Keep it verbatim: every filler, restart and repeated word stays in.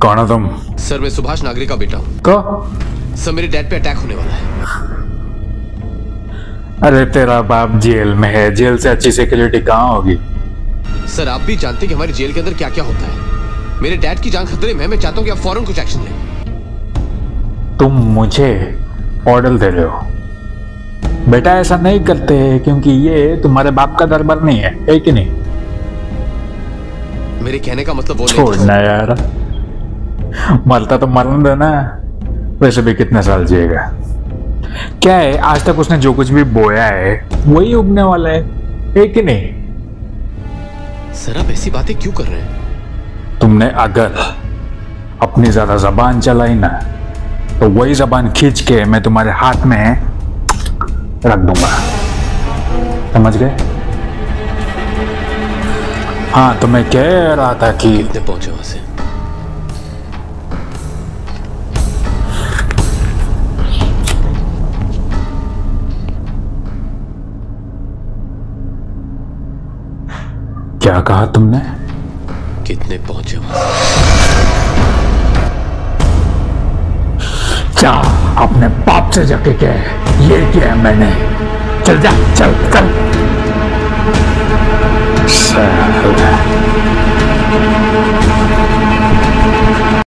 कौन हो तुम? सर मैं सुभाष नागरी का बेटा हूँ। तो सर मेरे डैड पे अटैक होने वाला है। अरे तेरा बाप जेल में है, जेल से अच्छी सिक्योरिटी कहाँ होगी? सर आप भी जानते हैं कि हमारी जेल के अंदर क्या क्या होता है। मेरे डैड की जान खतरे में है। मैं चाहता हूँ कि आप फौरन कुछ एक्शन लें। तुम मुझे ऑर्डर दे रहे हो? बेटा ऐसा नहीं करते क्योंकि ये तुम्हारे बाप का दरबार नहीं है, है कि नहीं? मेरे कहने का मतलब वो नहीं। छोड़ना यार, मरता तो मरने देना, वैसे भी कितने साल जिएगा। क्या है, आज तक उसने जो कुछ भी बोया है वही उगने वाला है, है कि नहीं? सर आप ऐसी बातें क्यों कर रहे हैं? तुमने अगर अपनी ज्यादा जबान चलाई ना तो वही जबान खींच के मैं तुम्हारे हाथ में रख दूंगा, समझ गए? हाँ तो मैं कह रहा था कि कितने पहुंचे वहां से? क्या कहा तुमने? कितने पहुंचे वहां से? जा अपने बाप से जाके कह ये किया मैंने। चल जा, चल चल।